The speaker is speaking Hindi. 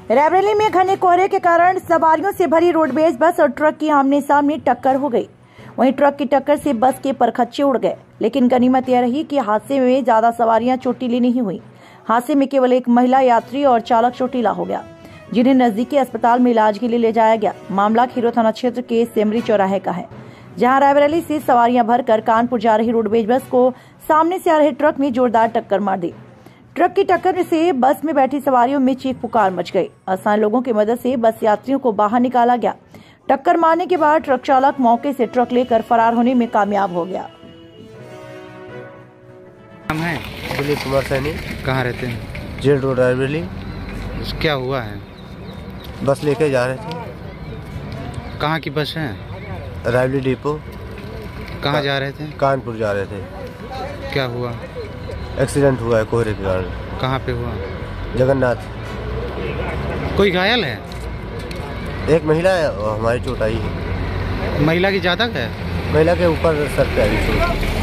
रायबरेली में घने कोहरे के कारण सवारियों से भरी रोडवेज बस और ट्रक की आमने सामने टक्कर हो गई। वहीं ट्रक की टक्कर से बस के परखच्चे उड़ गए, लेकिन गनीमत यह रही कि हादसे में ज्यादा सवारियां चोटिली नहीं हुई। हादसे में केवल एक महिला यात्री और चालक चोटिला हो गया, जिन्हें नजदीकी अस्पताल में इलाज के लिए ले जाया गया। मामला खीरो थाना क्षेत्र के सेमरी चौराहे का है, जहां रायबरेली से सवारियां भरकर कानपुर जा रही रोडवेज बस को सामने से आ रहे ट्रक में जोरदार टक्कर मार दी। ट्रक की टक्कर से बस में बैठी सवारियों में चीख पुकार मच गई। असहाय लोगों की मदद से बस यात्रियों को बाहर निकाला गया। टक्कर मारने के बाद ट्रक चालक मौके से ट्रक लेकर फरार होने में कामयाब हो गया। नाम है दिलीप कुमार सैनी। कहाँ रहते हैं? Jail road Raebareli. क्या हुआ है? बस लेके जा रहे थे। कहाँ की बस है? रायबरेली डिपो। कहाँ जा रहे थे? कानपुर जा रहे थे। क्या हुआ? एक्सीडेंट हुआ है कोहरे के कारण। कहाँ पे हुआ? जगन्नाथ। कोई घायल है? एक महिला है और हमारी चोट आई है। महिला की ज्यादा है? महिला के ऊपर सर पे आई चोट।